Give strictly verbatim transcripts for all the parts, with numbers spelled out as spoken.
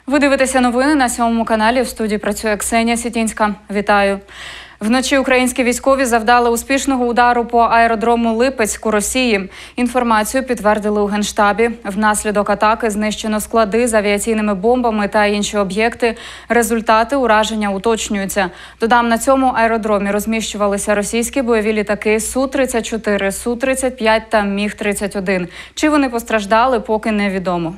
Ви дивитеся новини на сьомому каналі. В студії працює Ксенія Сітінська. Вітаю. Вночі українські військові завдали успішного удару по аеродрому Липецьк у Росії. Інформацію підтвердили у Генштабі. Внаслідок атаки знищено склади з авіаційними бомбами та інші об'єкти. Результати ураження уточнюються. Додам, на цьому аеродромі розміщувалися російські бойові літаки Су тридцять чотири, Су тридцять п'ять та Міг тридцять один. Чи вони постраждали, поки невідомо.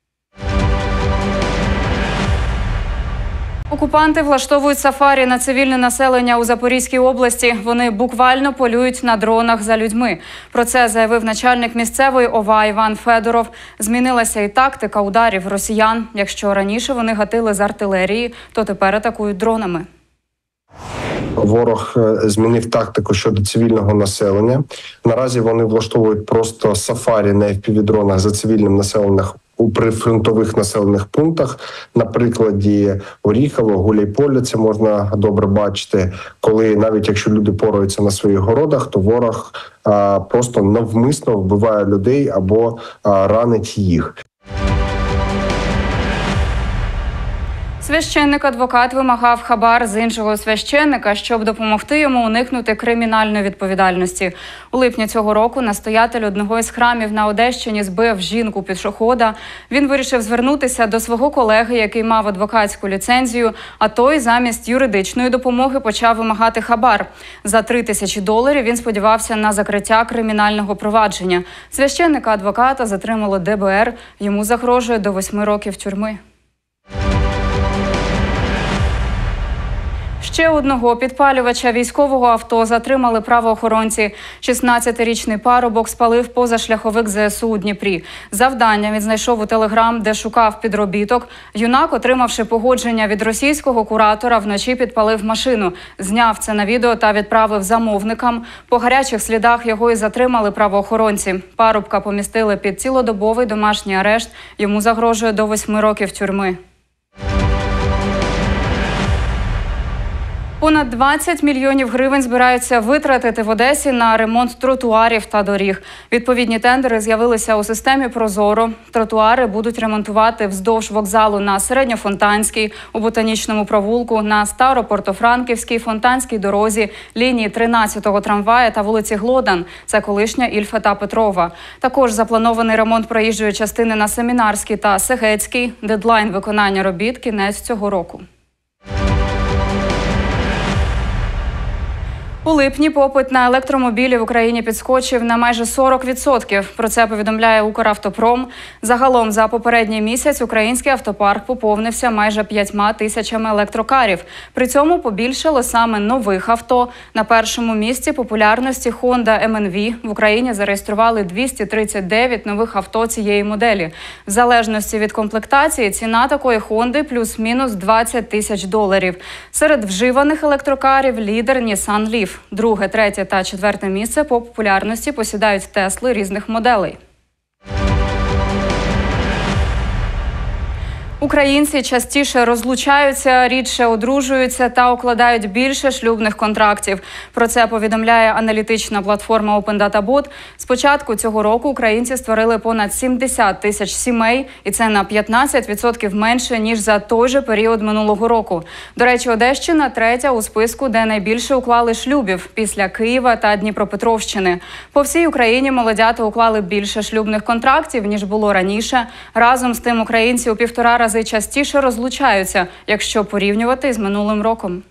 Окупанти влаштовують сафарі на цивільне населення у Запорізькій області. Вони буквально полюють на дронах за людьми. Про це заявив начальник місцевої ОВА Іван Федоров. Змінилася і тактика ударів росіян. Якщо раніше вони гатили з артилерії, то тепер атакують дронами. Ворог змінив тактику щодо цивільного населення. Наразі вони влаштовують просто сафарі на еф пі ві-дронах за цивільним населенням у прифронтових населених пунктах. На прикладі Оріхова, Гуляйполя це можна добре бачити, коли навіть якщо люди пораються на своїх городах, то ворог а, просто навмисно вбиває людей або а, ранить їх. Священник-адвокат вимагав хабар з іншого священника, щоб допомогти йому уникнути кримінальної відповідальності. У липні цього року настоятель одного із храмів на Одещині збив жінку-пішохода. Він вирішив звернутися до свого колеги, який мав адвокатську ліцензію, а той замість юридичної допомоги почав вимагати хабар. За три тисячі доларів він сподівався на закриття кримінального провадження. Священника-адвоката затримало де бе ер, йому загрожує до восьми років тюрми. Ще одного підпалювача військового авто затримали правоохоронці. шістнадцятирічний парубок спалив позашляховик зе ес у у Дніпрі. Завдання він знайшов у Телеграм, де шукав підробіток. Юнак, отримавши погодження від російського куратора, вночі підпалив машину. Зняв це на відео та відправив замовникам. По гарячих слідах його і затримали правоохоронці. Парубка помістили під цілодобовий домашній арешт. Йому загрожує до восьми років тюрми. Понад двадцять мільйонів гривень збираються витратити в Одесі на ремонт тротуарів та доріг. Відповідні тендери з'явилися у системі «Прозоро». Тротуари будуть ремонтувати вздовж вокзалу на Середньофонтанській, у Ботанічному провулку, на Старопортофранківській, Фонтанській дорозі, лінії тринадцятого трамвая та вулиці Глодан. Це колишня Ільфа та Петрова. Також запланований ремонт проїжджої частини на Семінарській та Сегецькій. Дедлайн виконання робіт – кінець цього року. У липні попит на електромобілі в Україні підскочив на майже сорок відсотків. Про це повідомляє Укравтопром. Загалом за попередній місяць український автопарк поповнився майже п'ятьма тисячами електрокарів. При цьому побільшало саме нових авто. На першому місці популярності Honda ем ен ві. В Україні зареєстрували двісті тридцять дев'ять нових авто цієї моделі. В залежності від комплектації ціна такої Honda плюс-мінус двадцять тисяч доларів. Серед вживаних електрокарів лідер Nissan Leaf. Друге, третє та четверте місце по популярності посідають Тесли різних моделей. Українці частіше розлучаються, рідше одружуються та укладають більше шлюбних контрактів. Про це повідомляє аналітична платформа Open Data Bot. З початку цього року українці створили понад сімдесят тисяч сімей, і це на п'ятнадцять відсотків менше, ніж за той же період минулого року. До речі, Одещина третя у списку, де найбільше уклали шлюбів, після Києва та Дніпропетровщини. По всій Україні молодята уклали більше шлюбних контрактів, ніж було раніше. Разом з тим українці у півтора рази частіше розлучаються, якщо порівнювати з минулим роком.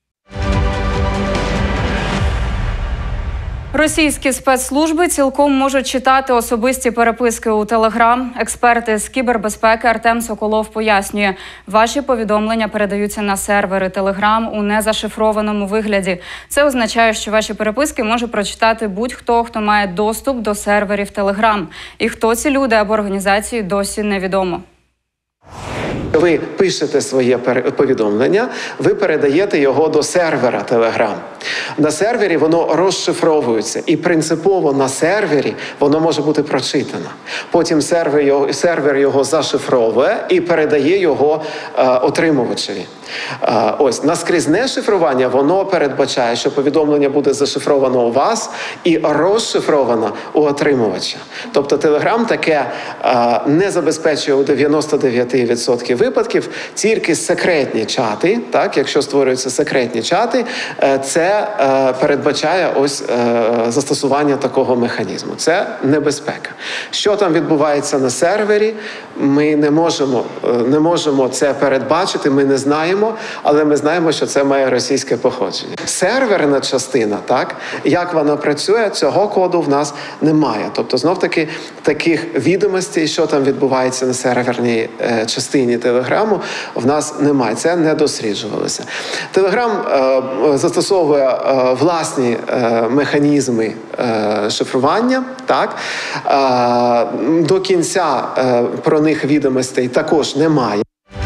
Російські спецслужби цілком можуть читати особисті переписки у Телеграм. Експерти з кібербезпеки Артем Соколов пояснює, ваші повідомлення передаються на сервери Телеграм у незашифрованому вигляді. Це означає, що ваші переписки може прочитати будь-хто, хто має доступ до серверів Телеграм. І хто ці люди або організації, досі невідомо. Ви пишете своє повідомлення, ви передаєте його до сервера Telegram. На сервері воно розшифровується, і принципово на сервері воно може бути прочитано. Потім сервер його, сервер його зашифровує і передає його е, отримувачеві. Е, ось, наскрізне шифрування, воно передбачає, що повідомлення буде зашифровано у вас і розшифровано у отримувача. Тобто Telegram таке е, не забезпечує у дев'яноста дев'яти відсотках випадків тільки секретні чати, так, якщо створюються секретні чати, це передбачає ось застосування такого механізму. Це небезпека. Що там відбувається на сервері, ми не можемо, не можемо це передбачити, ми не знаємо, але ми знаємо, що це має російське походження. Серверна частина, так, як вона працює, цього коду в нас немає. Тобто, знов-таки, таких відомостей, що там відбувається на серверній е, частині Телеграму, в нас немає. Це не досліджувалося. Телеграм е, застосовує е, власні е, механізми е, шифрування, так. Е, до кінця е, про них відомостей також немає.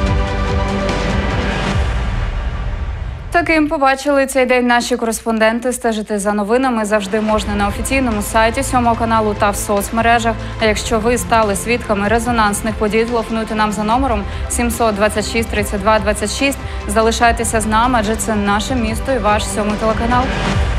Таким побачили цей день наші кореспонденти. Стежити за новинами завжди можна на офіційному сайті сьомого каналу та в соцмережах. А якщо ви стали свідками резонансних подій, телефонуйте нам за номером сімсот двадцять шість тридцять два двадцять шість. Залишайтеся з нами, адже це наше місто і ваш сьомий телеканал.